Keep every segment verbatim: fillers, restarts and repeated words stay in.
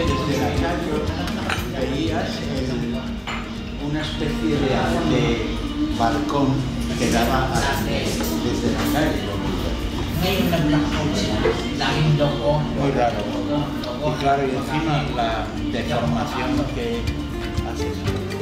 desde la calle veías el, una especie de, de balcón que daba a, desde la calle. Muy raro. Y claro, y encima la deformación que haces.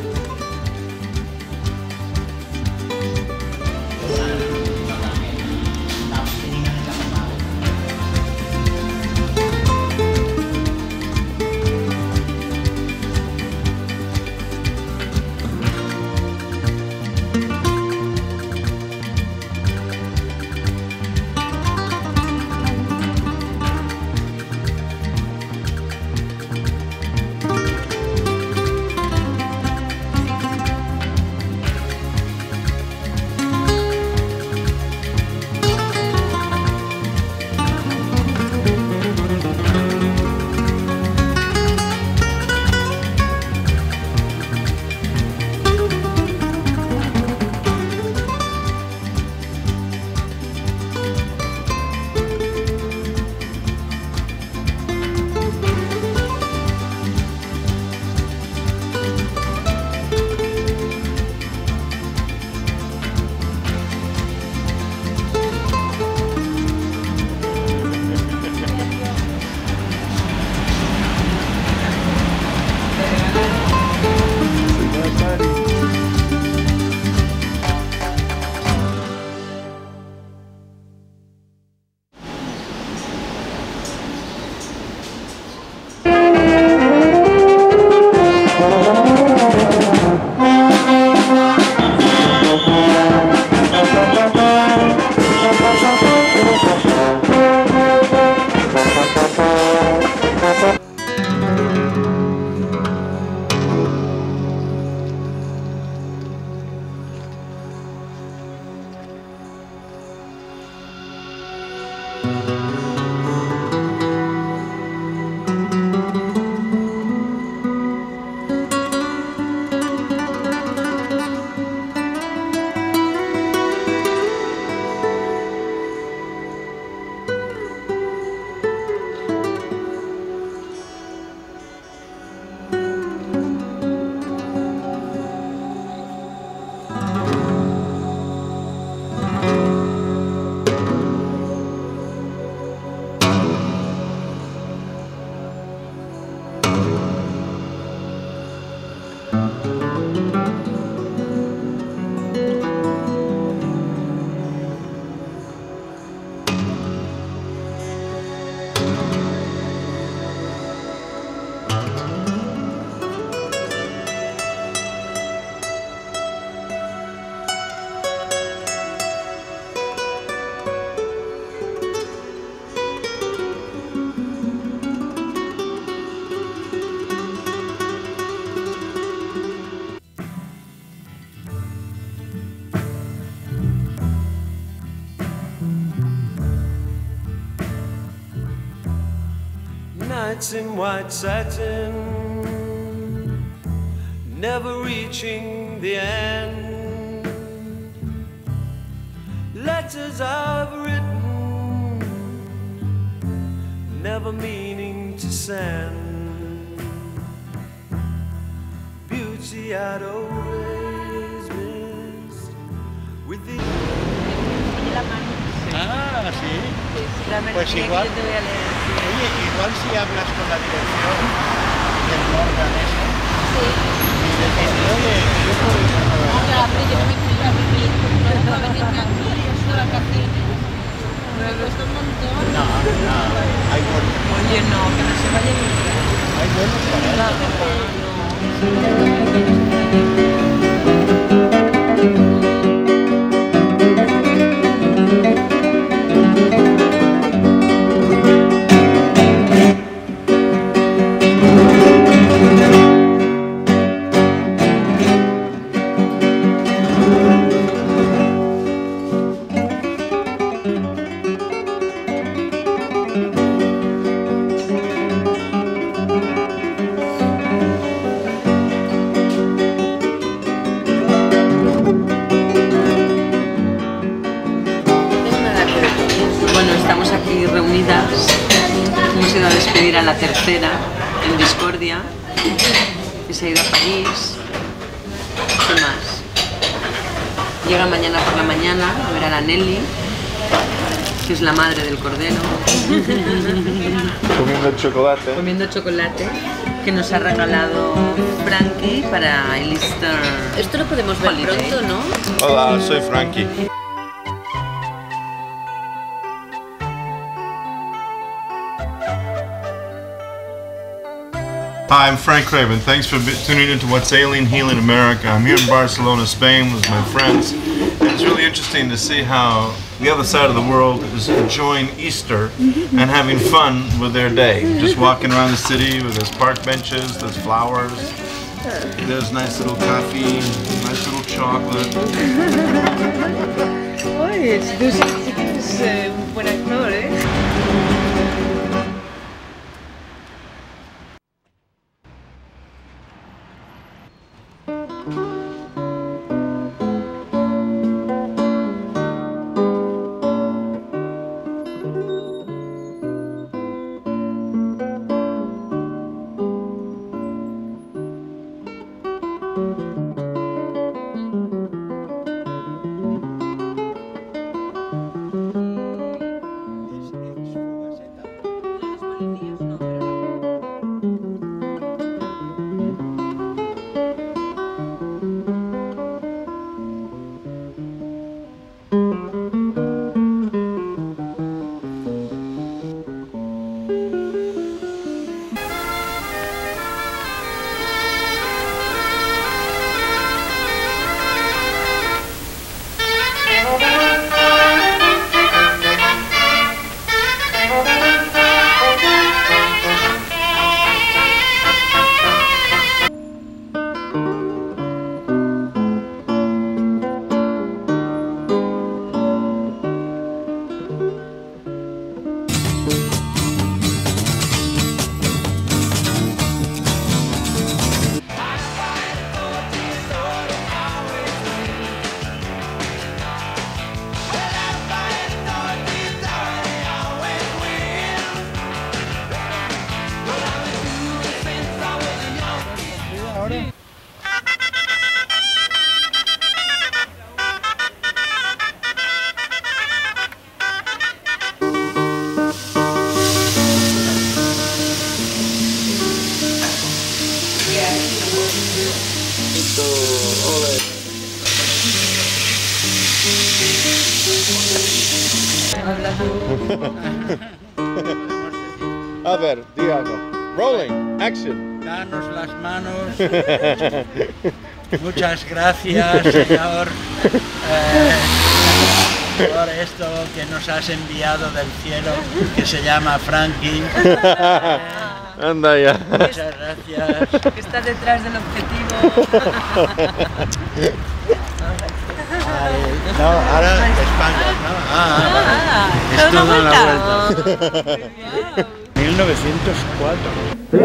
Nights in white satin, never reaching the end. Letters I've written, never meaning to send. Beauty I'd always missed with the... Ah, sí. La Pues igual, que yo te voy a leer. oye, igual si hablas con la dirección del Morgan ese, Sí. y le dices, oye, yo puedo ir a Nueva York. Claro, yo no me quiero vivir, no puedo venirme aquí, de vacaciones. Me cuesta un montón. No, no, hay vuelos. Oye, no, que no se vaya ni Hay vuelos para eso. Bueno, estamos aquí reunidas, hemos ido a despedir a la tercera en disco. Claudia, que se ha ido a París. ¿Qué más? Llega mañana por la mañana a ver a la Nelly, que es la madre del cordero. Comiendo chocolate. Comiendo chocolate que nos ha regalado Frankie para el Easter. Esto lo podemos ver holiday. Pronto, ¿no? Hola, soy Frankie. Hi, I'm Frank Craven. Thanks for tuning into What's Alien Healing America. I'm here in Barcelona, Spain with my friends. It's really interesting to see how the other side of the world is enjoying Easter and having fun with their day. Just walking around the city with those park benches, there's flowers, there's nice little coffee, nice little chocolate. Oye, tú sí que eres un buen actor, ¿eh? A ver, di algo. Rolling, action. Danos las manos. Muchas gracias, Señor, eh, por esto que nos has enviado del cielo, que se llama Frankie. Eh, Anda ya. Muchas gracias. Que está detrás del objetivo. Ay, no, ahora España, ¿no? Ah, Ah, es toda toda una la vuelta. vuelta. mil novecientos cuatro.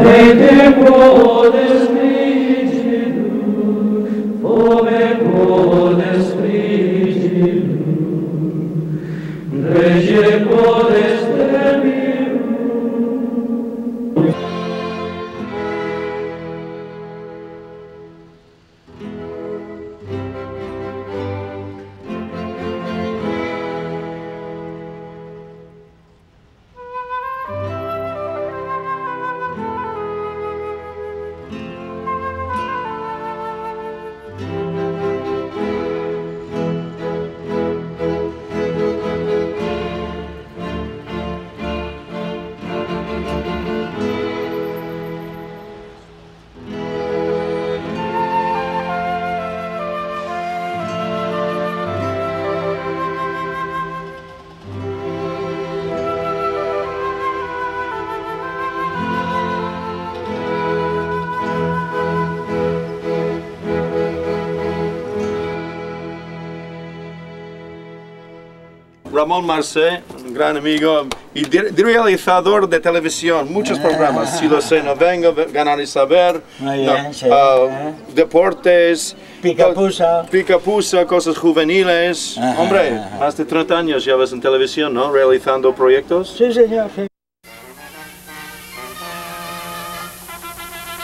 Ramón Marcé, un gran amigo y realizador de televisión, muchos programas, Si lo sé, no vengo, Ganar y Saber, Muy bien, no, sí, uh, eh. deportes, Picapusa. Picapusa, cosas juveniles. Ajá, Hombre, ajá. más de treinta años llevas en televisión, ¿no? Realizando proyectos. Sí, señor, sí.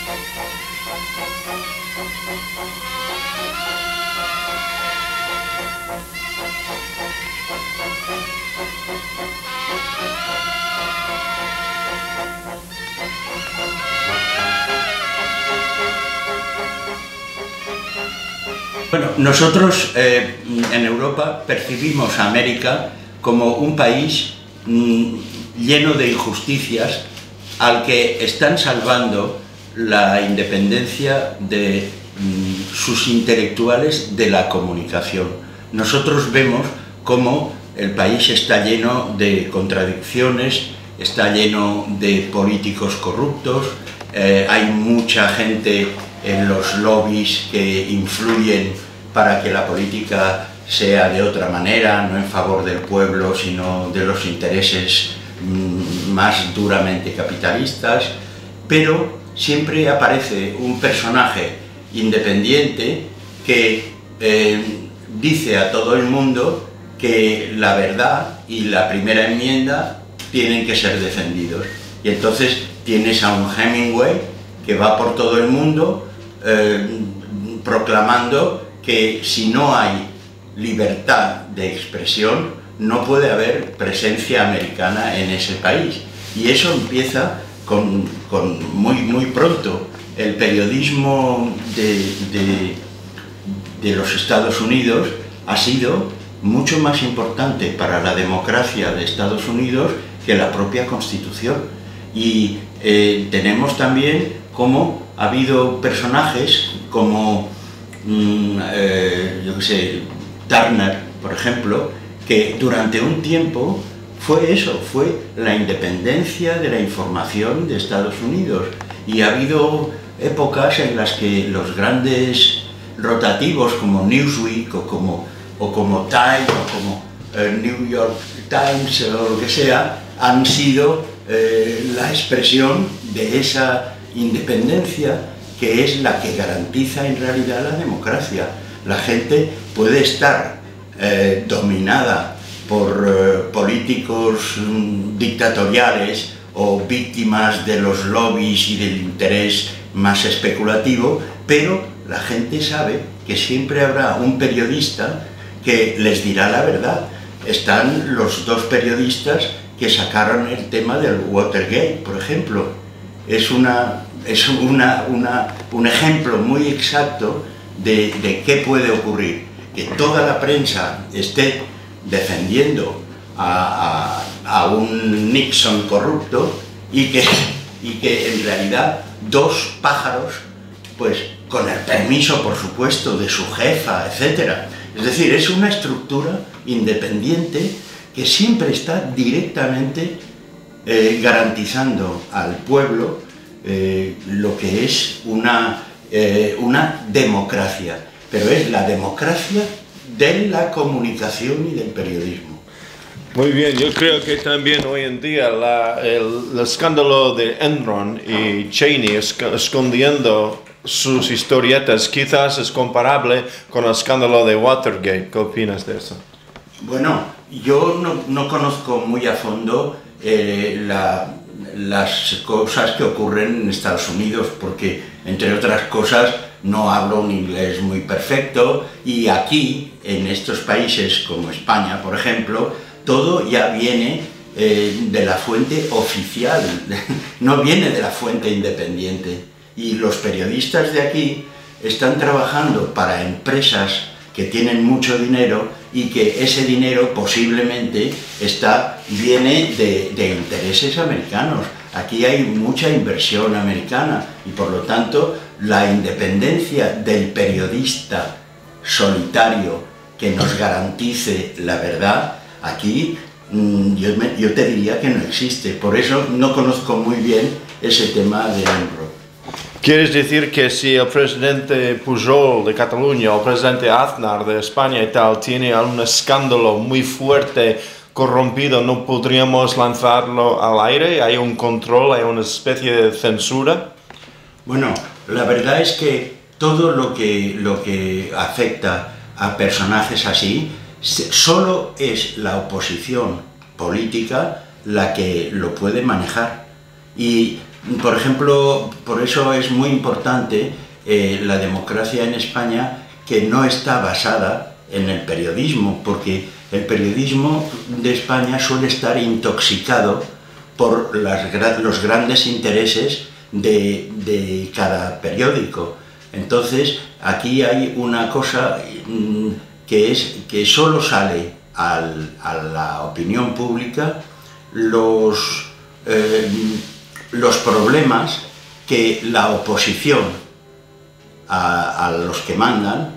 Bueno, nosotros eh, en Europa percibimos a América como un país mmm, lleno de injusticias al que están salvando la independencia de mmm, sus intelectuales de la comunicación. Nosotros vemos cómo el país está lleno de contradicciones, está lleno de políticos corruptos, eh, hay mucha gente en los lobbies que influyen para que la política sea de otra manera, no en favor del pueblo, sino de los intereses mmm, más duramente capitalistas, pero siempre aparece un personaje independiente que eh, dice a todo el mundo que la verdad y la primera enmienda tienen que ser defendidos. Y entonces tienes a un Hemingway que va por todo el mundo Eh, proclamando que si no hay libertad de expresión no puede haber presencia americana en ese país, y eso empieza con, con muy, muy pronto. El periodismo de, de, de los Estados Unidos ha sido mucho más importante para la democracia de Estados Unidos que la propia Constitución, y eh, tenemos también cómo ha habido personajes como, mmm, eh, yo qué sé, Turner, por ejemplo, que durante un tiempo fue eso, fue la independencia de la información de Estados Unidos. Y ha habido épocas en las que los grandes rotativos como Newsweek o como, o como Time o como eh, New York Times o lo que sea, han sido eh, la expresión de esa independencia que es la que garantiza en realidad la democracia. La gente puede estar eh, dominada por eh, políticos mm, dictatoriales o víctimas de los lobbies y del interés más especulativo, pero la gente sabe que siempre habrá un periodista que les dirá la verdad. Están los dos periodistas que sacaron el tema del Watergate, por ejemplo. Es, una, es una, una, un ejemplo muy exacto de, de qué puede ocurrir. Que toda la prensa esté defendiendo a, a, a un Nixon corrupto y que, y que en realidad dos pájaros, pues con el permiso, por supuesto, de su jefa, etcétera. Es decir, es una estructura independiente que siempre está directamente Eh, garantizando al pueblo eh, lo que es una, eh, una democracia, pero es la democracia de la comunicación y del periodismo. Muy bien, yo creo que también hoy en día la, el, el escándalo de Enron y Cheney esc escondiendo sus historietas quizás es comparable con el escándalo de Watergate. ¿Qué opinas de eso? Bueno, yo no, no conozco muy a fondo Eh, la, las cosas que ocurren en Estados Unidos, porque entre otras cosas no hablo un inglés muy perfecto, y aquí en estos países como España, por ejemplo, todo ya viene eh, de la fuente oficial, no viene de la fuente independiente, y los periodistas de aquí están trabajando para empresas que tienen mucho dinero y que ese dinero posiblemente está, viene de, de intereses americanos. Aquí hay mucha inversión americana y por lo tanto la independencia del periodista solitario que nos garantice la verdad, aquí mmm, yo, me, yo te diría que no existe. Por eso no conozco muy bien ese tema de Enron. ¿Quieres decir que si el presidente Pujol de Cataluña o el presidente Aznar de España y tal tiene algún escándalo muy fuerte, corrompido, no podríamos lanzarlo al aire? ¿Hay un control, hay una especie de censura? Bueno, la verdad es que todo lo que, lo que afecta a personajes así, solo es la oposición política la que lo puede manejar. Y por ejemplo, por eso es muy importante eh, la democracia en España, que no está basada en el periodismo, porque el periodismo de España suele estar intoxicado por las, los grandes intereses de, de cada periódico. Entonces, aquí hay una cosa mmm, que es que solo sale al, a la opinión pública los, eh, los problemas que la oposición a, a los que mandan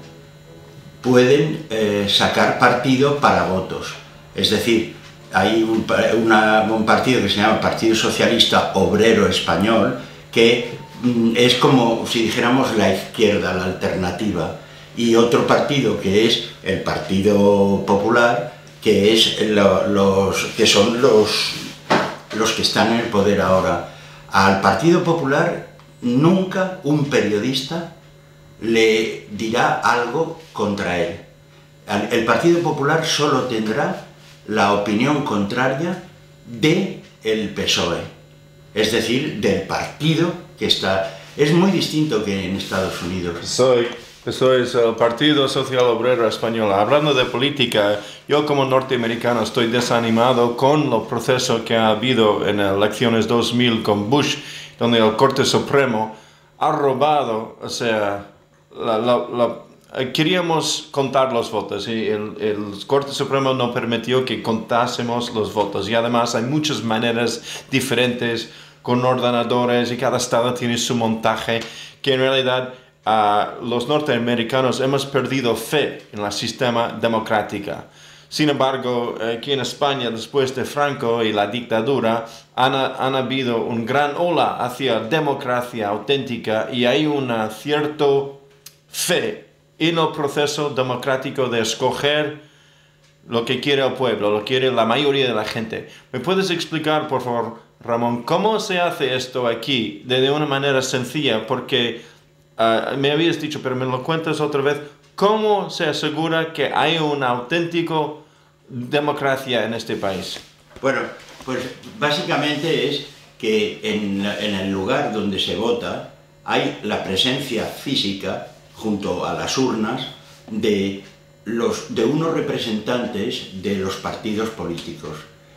pueden eh, sacar partido para votos. Es decir, hay un, una, un partido que se llama Partido Socialista Obrero Español, que mm, es como si dijéramos la izquierda, la alternativa, y otro partido que es el Partido Popular, que, es lo, los, que son los, los que están en el poder ahora. Al Partido Popular nunca un periodista le dirá algo contra él. El Partido Popular solo tendrá la opinión contraria del P S O E, es decir, del partido que está... Es muy distinto que en Estados Unidos. Soy, soy el Partido Social Obrero Español. Hablando de política, yo como norteamericano estoy desanimado con los procesos que ha habido en las elecciones dos mil con Bush, donde el Corte Supremo ha robado, o sea, la, la, la, queríamos contar los votos y el, el Corte Supremo no permitió que contásemos los votos, y además hay muchas maneras diferentes con ordenadores y cada estado tiene su montaje, que en realidad uh, los norteamericanos hemos perdido fe en el sistema democrático. Sin embargo, aquí en España, después de Franco y la dictadura, han, han habido una gran ola hacia democracia auténtica y hay una cierta fe en el proceso democrático de escoger lo que quiere el pueblo, lo que quiere la mayoría de la gente. ¿Me puedes explicar, por favor, Ramón, cómo se hace esto aquí de, de una manera sencilla? Porque uh, me habías dicho, pero me lo cuentas otra vez. ¿Cómo se asegura que hay una auténtica democracia en este país? Bueno, pues básicamente es que en, en el lugar donde se vota hay la presencia física, junto a las urnas, de, los, de unos representantes de los partidos políticos.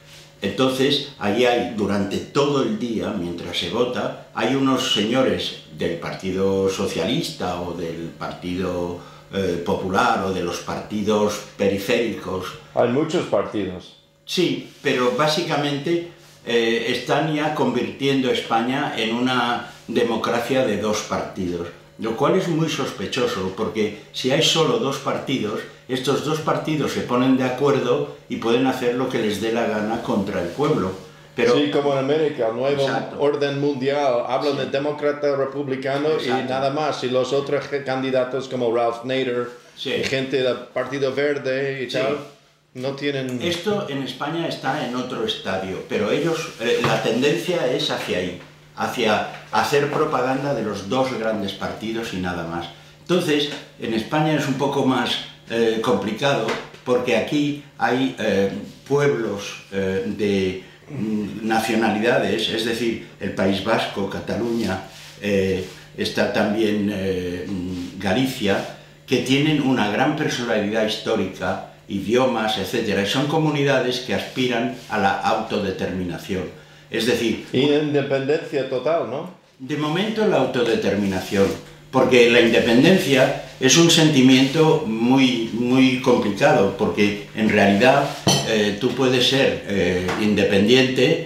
Entonces, ahí hay, durante todo el día, mientras se vota, hay unos señores del Partido Socialista o del Partido eh, Popular o de los partidos periféricos. Hay muchos partidos. Sí, pero básicamente eh, están ya convirtiendo a España en una democracia de dos partidos, lo cual es muy sospechoso, porque si hay solo dos partidos, estos dos partidos se ponen de acuerdo y pueden hacer lo que les dé la gana contra el pueblo. Pero, sí, como en América, el nuevo exacto. orden mundial, hablan sí. de demócrata, republicano exacto. y nada más, y los otros candidatos como Ralph Nader, sí. y gente del Partido Verde y sí. tal, no tienen... Esto en España está en otro estadio, pero ellos, eh, la tendencia es hacia ahí, hacia hacer propaganda de los dos grandes partidos y nada más. Entonces, en España es un poco más eh, complicado, porque aquí hay eh, pueblos eh, de mm, nacionalidades, es decir, el País Vasco, Cataluña, eh, está también eh, Galicia, que tienen una gran personalidad histórica, idiomas, etcétera, y son comunidades que aspiran a la autodeterminación. Es decir... Y independencia total, ¿no? De momento la autodeterminación, porque la independencia es un sentimiento muy, muy complicado, porque en realidad eh, tú puedes ser eh, independiente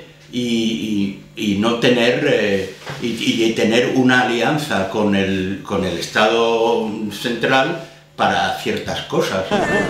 y, y, y no tener, eh, y, y tener una alianza con el, con el Estado central para ciertas cosas.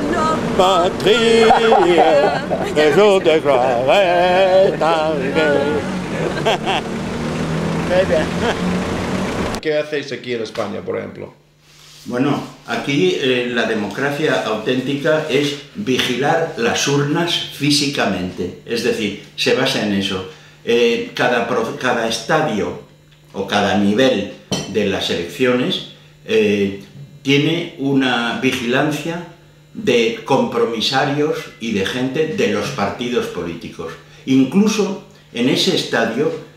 ¿Qué hacéis aquí en España, por ejemplo? Bueno, aquí eh, la democracia auténtica es vigilar las urnas físicamente, es decir, se basa en eso. Eh, cada, cada estadio o cada nivel de las elecciones eh, tiene una vigilancia de compromisarios y de gente de los partidos políticos. Incluso en ese estadio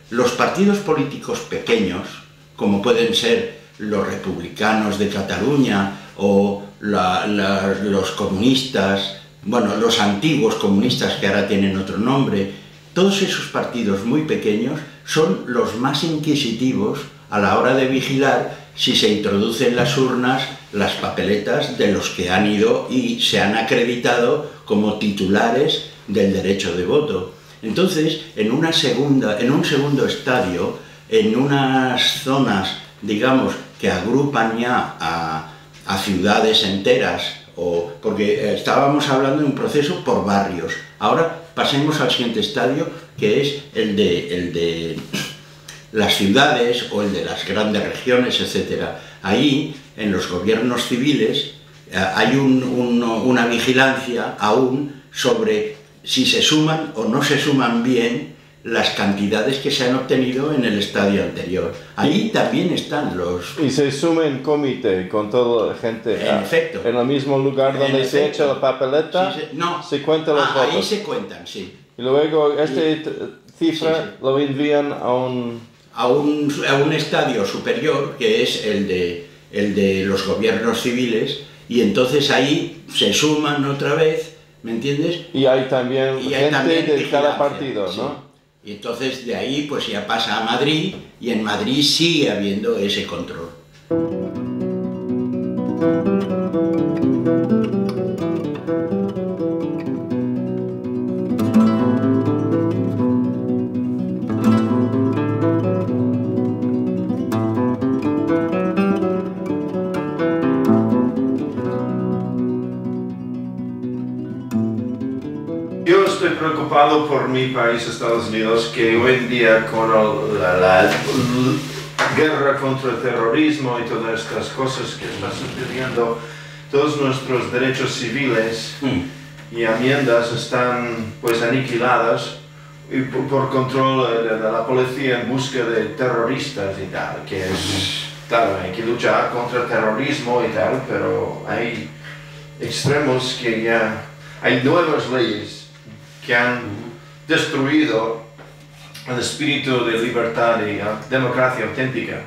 los partidos políticos pequeños, como pueden ser los republicanos de Cataluña o la, la, los comunistas, bueno, los antiguos comunistas que ahora tienen otro nombre, todos esos partidos muy pequeños son los más inquisitivos a la hora de vigilar si se introducen en las urnas las papeletas de los que han ido y se han acreditado como titulares del derecho de voto. Entonces, en, una segunda, en un segundo estadio, en unas zonas, digamos, que agrupan ya a, a ciudades enteras, o, porque estábamos hablando de un proceso por barrios. Ahora pasemos al siguiente estadio, que es el de, el de las ciudades o el de las grandes regiones, etcétera. Ahí, en los gobiernos civiles, hay un, un, una vigilancia aún sobre si se suman o no se suman bien las cantidades que se han obtenido en el estadio anterior. Ahí también están los... Y se suma en comité con toda la gente. En efecto. En el mismo lugar donde se echa la papeleta, sí, se, no. se cuentan los ah, votos. Ahí se cuentan, sí. Y luego esta y, cifra sí, sí. lo envían a un... A un, a un estadio superior, que es el de, el de los gobiernos civiles, y entonces ahí se suman otra vez, ¿me entiendes? Y hay también y gente hay también de vigilancia, cada partido, sí. ¿no? Y entonces de ahí pues ya pasa a Madrid, y en Madrid sigue habiendo ese control. Yo estoy preocupado por mi país, Estados Unidos, que hoy en día con el, la, la, la guerra contra el terrorismo y todas estas cosas que están sucediendo, todos nuestros derechos civiles mm. y enmiendas están pues aniquiladas y por, por control de, de la policía en busca de terroristas y tal, que es, claro, hay que luchar contra el terrorismo y tal, pero hay extremos que ya, hay nuevas leyes que han destruido el espíritu de libertad y uh, democracia auténtica.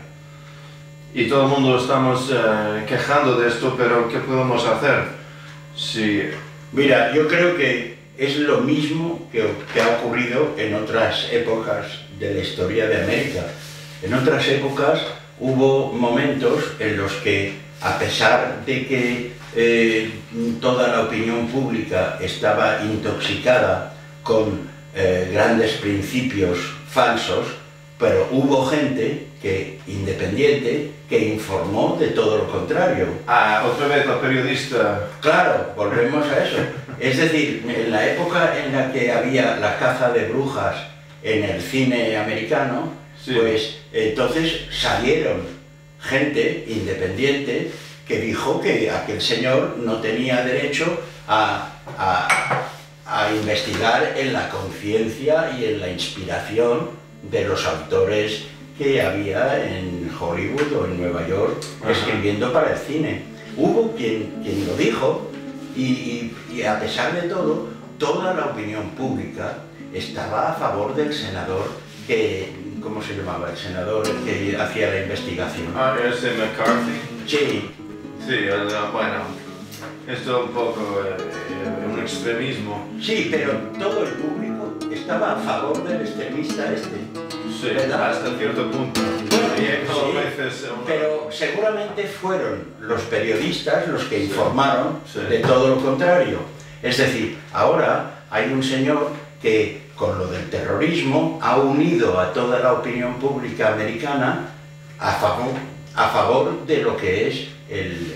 Y todo el mundo estamos uh, quejando de esto, pero ¿qué podemos hacer? Sí. Mira, yo creo que es lo mismo que, que ha ocurrido en otras épocas de la historia de América. En otras épocas hubo momentos en los que, a pesar de que eh, toda la opinión pública estaba intoxicada con eh, grandes principios falsos, pero hubo gente que, independiente, que informó de todo lo contrario. Ah, otra vez la periodista. Claro, volvemos a eso. Es decir, en la época en la que había la caza de brujas en el cine americano, sí. pues entonces salieron gente independiente que dijo que aquel señor no tenía derecho a, a, a investigar en la conciencia y en la inspiración de los autores que había en Hollywood o en Nueva York escribiendo para el cine. Hubo quien, quien lo dijo y, y, y a pesar de todo, toda la opinión pública estaba a favor del senador que, ¿cómo se llamaba? El senador que hacía la investigación. Ah, ese McCarthy. Sí. Sí, bueno, esto es un poco eh, un extremismo. Sí, pero todo el público estaba a favor del extremista este. Sí, ¿verdad? hasta cierto punto. Sí, veces una... Pero seguramente fueron los periodistas los que informaron sí. de todo lo contrario. Es decir, ahora hay un señor que con lo del terrorismo ha unido a toda la opinión pública americana a favor, a favor de lo que es el,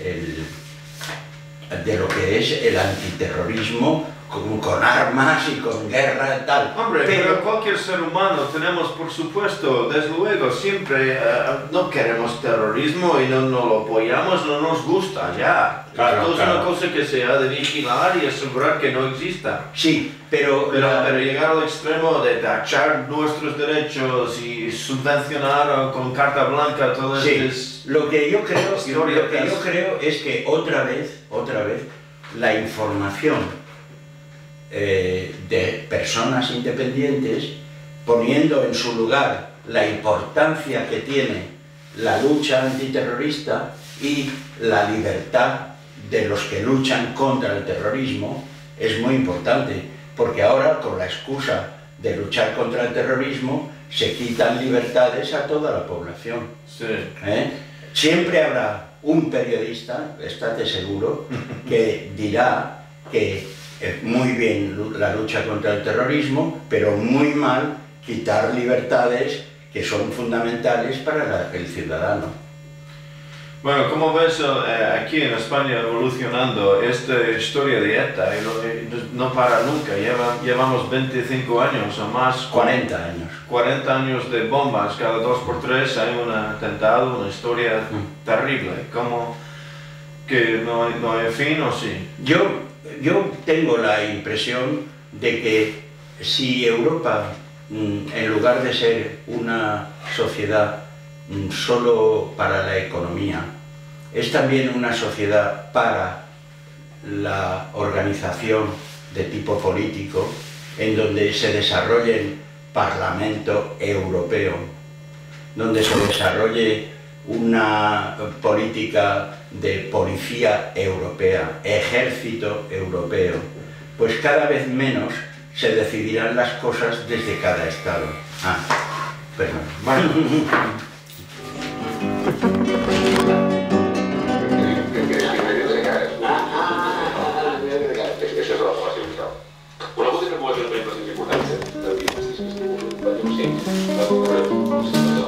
el, de lo que es el antiterrorismo con, con armas y con guerra y tal. Hombre, pero, pero cualquier ser humano tenemos, por supuesto, desde luego, siempre uh, no queremos terrorismo y no, no lo apoyamos, no nos gusta ya. Claro, Esto claro. es una cosa que se ha de vigilar y asegurar que no exista. Sí, pero... Pero, la... pero llegar al extremo de tachar nuestros derechos y subvencionar con carta blanca todas sí. estas lo que yo creo, historias. Lo que yo creo es que otra vez, otra vez, la información Eh, de personas independientes, poniendo en su lugar la importancia que tiene la lucha antiterrorista y la libertad de los que luchan contra el terrorismo es muy importante, porque ahora con la excusa de luchar contra el terrorismo se quitan libertades a toda la población. Sí. ¿Eh? Siempre habrá un periodista, estate seguro, que dirá que es muy bien la lucha contra el terrorismo, pero muy mal quitar libertades que son fundamentales para la, el ciudadano. Bueno, ¿cómo ves eh, aquí en España evolucionando esta historia de ETA? Y lo- y no para nunca, Lleva, llevamos veinticinco años o más. cuarenta años. cuarenta años de bombas, cada dos por tres hay un atentado, una historia Mm. terrible. ¿Cómo que no hay, no hay fin o sí? Yo, yo tengo la impresión de que si Europa, mm, en lugar de ser una sociedad mm, solo para la economía, es también una sociedad para la organización de tipo político, en donde se desarrolle el Parlamento Europeo, donde se desarrolle una política de policía europea, ejército europeo, pues cada vez menos se decidirán las cosas desde cada estado. Ah, perdón. Bueno, Això és de la formació inicial. Una volta que promoció de la importància de dir, sí, sí, sí, sí,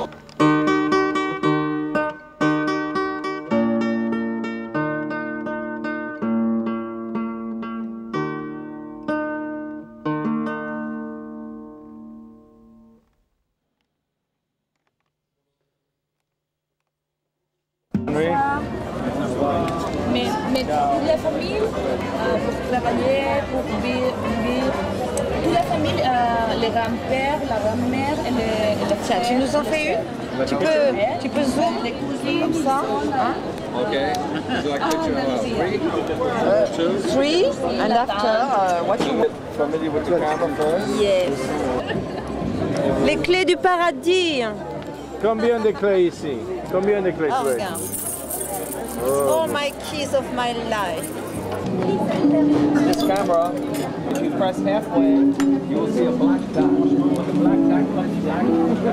Mais, mais toute la famille, euh, pour travailler, pour vi- vivre, toute la famille, euh, les grands-pères, la grand-mère et les, et les Tiens, frères. tu nous en fais une? Tu peux, tu peux zoom Les cousines, comme ça? Hein? Okay. Would you like a picture of uh, three? Two? Three, and after, uh, what you want? Familiar with the camera first? Yes. Les clés du paradis. Combien de clés ici? Combien de clés? Oh, regarde. All my keys of my life. This camera, if you press halfway, you will see a black dot. When the black dot comes back,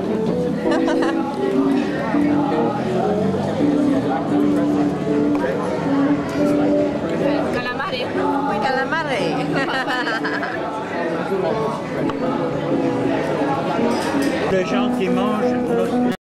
Calamare. Calamare. Les gens qui mangent lorsque